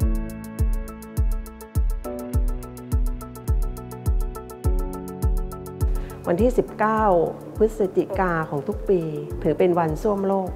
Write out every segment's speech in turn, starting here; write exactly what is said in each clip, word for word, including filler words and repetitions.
วันที่ สิบเก้า พฤศจิกาของทุกปีถือเป็นวันส้วมโลก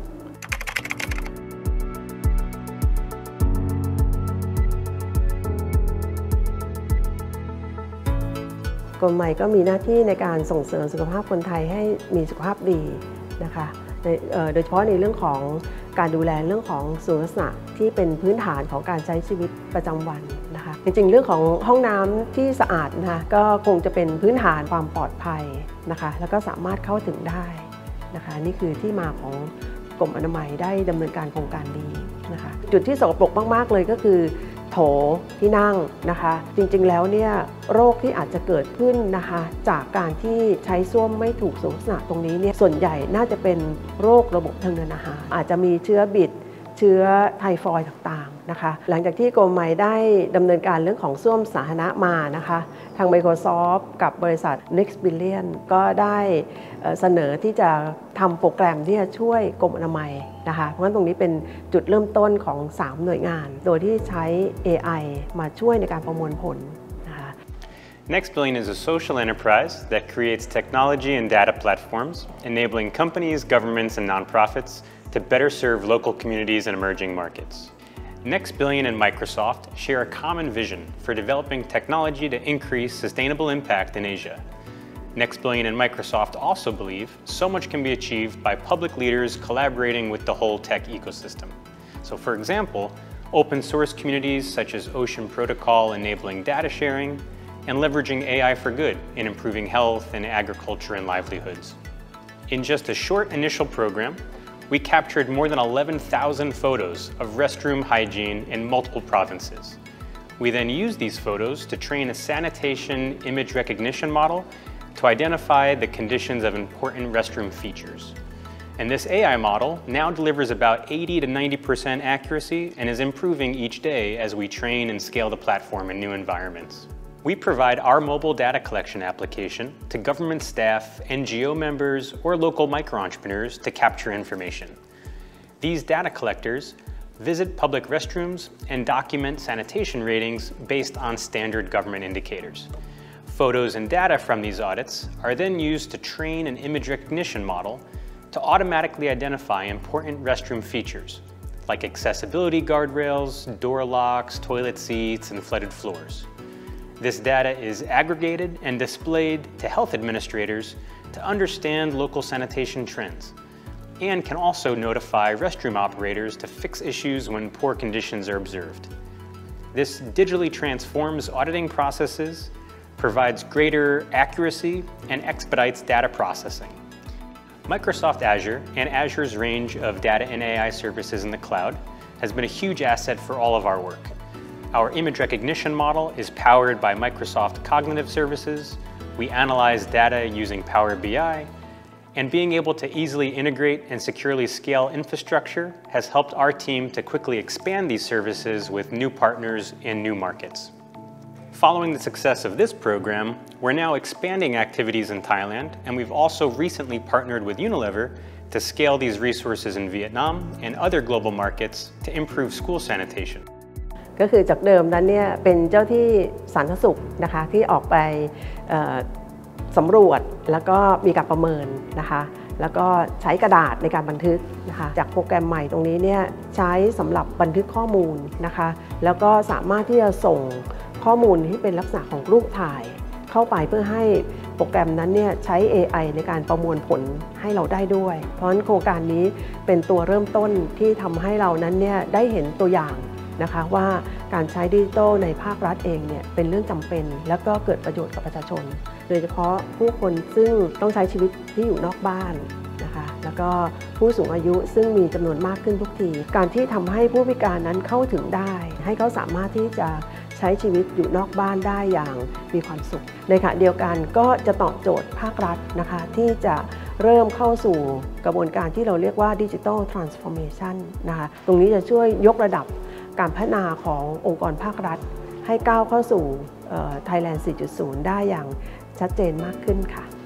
กรมใหม่ก็มีหน้าที่ในการส่งเสริมสุขภาพคนไทยให้มีสุขภาพดีนะคะโดยเฉพาะในเรื่องของการดูแลเรื่องของสุขลักษณะที่เป็นพื้นฐานของการใช้ชีวิตประจำวันนะคะจริงๆเรื่องของห้องน้ำที่สะอาดนะคะก็คงจะเป็นพื้นฐานความปลอดภัยนะคะแล้วก็สามารถเข้าถึงได้นะคะนี่คือที่มาของกรมอนามัยได้ดำเนินการโครงการนี้นะคะจุดที่สกปรกมากๆเลยก็คือโถที่นั่งนะคะจริงๆแล้วเนี่ยโรคที่อาจจะเกิดขึ้นนะคะจากการที่ใช้ส้วมไม่ถูกสุขลักษณะตรงนี้เนี่ยส่วนใหญ่น่าจะเป็นโรคระบบทางเดินอาหารอาจจะมีเชื้อบิดเชื้อไทฟอยด์ต่างๆนะคะหลังจากที่กรมใหม่ได้ดำเนินการเรื่องของส้วมสาธารณะมานะคะทาง Microsoft กับบริษัท Next Billion ก็ได้เสนอที่จะทำโปรแกรมที่จะช่วยกรมอนามัยนะคะเพราะฉะนั้นตรงนี้เป็นจุดเริ่มต้นของสามหน่วยงานโดยที่ใช้ เอ ไอ มาช่วยในการประมวลผลนะคะ Next Billion is a social enterprise that creates technology and data platforms, enabling companies, governments, and nonprofits to better serve local communities and emerging markets. Next Billion and Microsoft share a common vision for developing technology to increase sustainable impact in Asia. Next Billion and Microsoft also believe so much can be achieved by public leaders collaborating with the whole tech ecosystem. So for example, open source communities such as Ocean Protocol enabling data sharing and leveraging A I for good in improving health and agriculture and livelihoods. In just a short initial program, we captured more than eleven thousand photos of restroom hygiene in multiple provinces. We then used these photos to train a sanitation image recognition model to identify the conditions of important restroom features. And this A I model now delivers about eighty to ninety percent accuracy and is improving each day as we train and scale the platform in new environments. We provide our mobile data collection application to government staff, N G O members, or local micro-entrepreneurs to capture information. These data collectors visit public restrooms and document sanitation ratings based on standard government indicators. Photos and data from these audits are then used to train an image recognition model to automatically identify important restroom features, like accessibility guardrails, door locks, toilet seats, and flooded floors. This data is aggregated and displayed to health administrators to understand local sanitation trends, and can also notify restroom operators to fix issues when poor conditions are observed. This digitally transforms auditing processes, provides greater accuracy, and expedites data processing. Microsoft Azure and Azure's range of data and A I services in the cloud has been a huge asset for all of our work. Our image recognition model is powered by Microsoft Cognitive Services. We analyze data using Power B I, and being able to easily integrate and securely scale infrastructure has helped our team to quickly expand these services with new partners in new markets. Following the success of this program, we're now expanding activities in Thailand, and we've also recently partnered with Unilever to scale these resources in Vietnam and other global markets to improve school sanitation. ก็คือจากเดิมนั้นเนี่ยเป็นเจ้าที่สาธารณสุขนะคะที่ออกไปสำรวจแล้วก็มีการประเมินนะคะแล้วก็ใช้กระดาษในการบันทึกนะคะจากโปรแกรมใหม่ตรงนี้เนี่ยใช้สำหรับบันทึกข้อมูลนะคะแล้วก็สามารถที่จะส่งข้อมูลที่เป็นลักษณะของรูปถ่ายเข้าไปเพื่อให้โปรแกรมนั้นเนี่ยใช้ เอ ไอ ในการประมวลผลให้เราได้ด้วยเพราะฉะนั้นโครงการนี้เป็นตัวเริ่มต้นที่ทำให้เรานั้นเนี่ยได้เห็นตัวอย่างนะคะว่าการใช้ดิจิทัลในภาครัฐเองเนี่ยเป็นเรื่องจำเป็นแล้วก็เกิดประโยชน์กับประชาชนโดยเฉพาะผู้คนซึ่งต้องใช้ชีวิตที่อยู่นอกบ้านนะคะแล้วก็ผู้สูงอายุซึ่งมีจำนวนมากขึ้นทุกทีการที่ทำให้ผู้พิการนั้นเข้าถึงได้ให้เขาสามารถที่จะใช้ชีวิตอยู่นอกบ้านได้อย่างมีความสุขในขณะเดียวกันก็จะตอบโจทย์ภาครัฐนะคะที่จะเริ่มเข้าสู่กระบวนการที่เราเรียกว่าดิจิทัลทรานส์ฟอร์เมชันนะคะตรงนี้จะช่วยยกระดับการพัฒนาขององค์กรภาครัฐให้ก้าวเข้าสู่ Thailand สี่จุดศูนย์ ได้อย่างชัดเจนมากขึ้นค่ะ